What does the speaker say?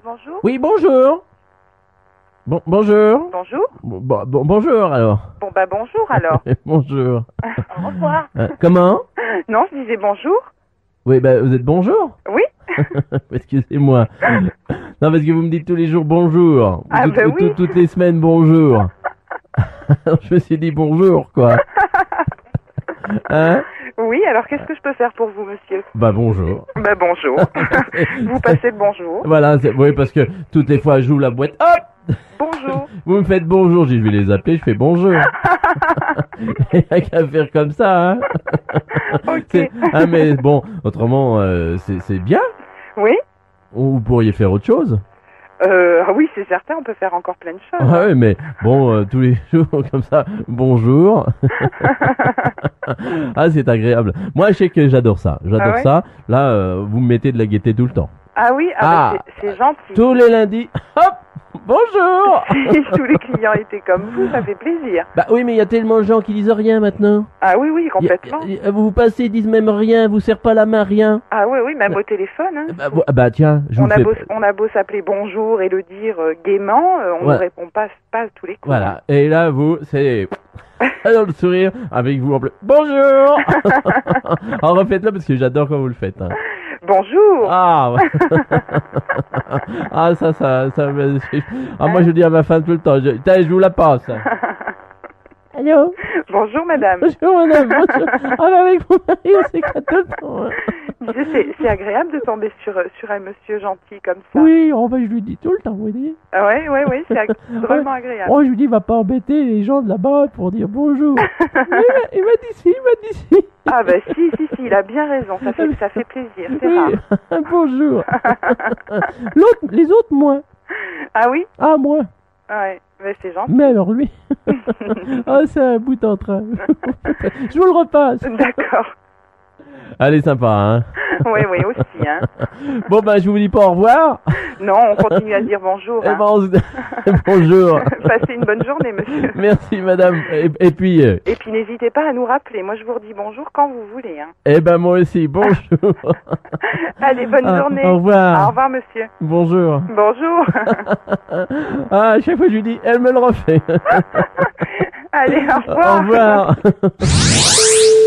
bonjour. Oui, bonjour. Bonjour. Bonjour. Bonjour alors. Bon bah bonjour alors. Bonjour. Au revoir. Comment? Non, je disais bonjour. Oui, vous êtes bonjour? Oui. Excusez-moi. Non, parce que vous me dites tous les jours bonjour. Ah, oui. Toutes les semaines bonjour. Je me suis dit bonjour, quoi. Hein? Oui, alors qu'est-ce que je peux faire pour vous, monsieur? Bonjour. Bonjour. Vous passez le bonjour. Voilà, oui, parce que toutes les fois, j'ouvre la boîte, hop! Bonjour. Vous me faites bonjour, je vais les appeler, je fais bonjour. Il n'y a qu'à faire comme ça, hein. Ok. Ah, mais bon, autrement, c'est bien. Oui. Ou vous pourriez faire autre chose. Oui, c'est certain, on peut faire encore plein de choses. Ah oui, mais bon, tous les jours, comme ça, bonjour. Ah, c'est agréable. Moi, je sais que j'adore ça. J'adore ça. Là, vous me mettez de la gaieté tout le temps. Ah oui, c'est gentil. Tous les lundis, hop, bonjour. Si tous les clients étaient comme vous, ça fait plaisir. Oui, mais il y a tellement de gens qui disent rien maintenant. Ah oui, oui, complètement. Vous passez, ils disent même rien, vous serrent pas la main, rien. Ah oui, oui, même au téléphone. Hein. Tiens, on a beau s'appeler bonjour et le dire gaiement, on ne répond pas à tous les coups. Voilà, et là, vous, c'est... Alors, le sourire, avec vous en plus. Bonjour. Alors, refaites-le parce que j'adore quand vous le faites. Hein. Bonjour. Ah, ah, ça. Moi, je dis à ma femme tout le temps, je vous la passe. Allô? Bonjour, madame. Bonjour, madame. Bonjour. Avec mon mari, on s'éclate tout le temps. C'est agréable de tomber sur un monsieur gentil comme ça. Oui, je lui dis tout le temps, vous voyez. Ah ouais, c'est vraiment agréable. Je lui dis, va pas embêter les gens de là-bas pour dire bonjour. il m'a dit si. Ah si, il a bien raison, ça fait plaisir, c'est rare. Bonjour. Les autres, moins. Ah oui? Ah, moi. Ouais, mais c'est gentil. Mais alors lui, c'est un bout en train. Je vous le repasse. D'accord. Allez, sympa, hein. Oui, aussi, hein. Bon, je vous dis pas au revoir. Non, on continue à dire bonjour. Hein. Bonjour. Passez une bonne journée, monsieur. Merci, madame. Et puis... Et puis, n'hésitez pas à nous rappeler. Moi, je vous redis bonjour quand vous voulez, hein. Moi aussi, bonjour. Allez, bonne journée. Au revoir. Au revoir, monsieur. Bonjour. Bonjour. À chaque fois que je lui dis, elle me le refait. Allez, au revoir. Au revoir.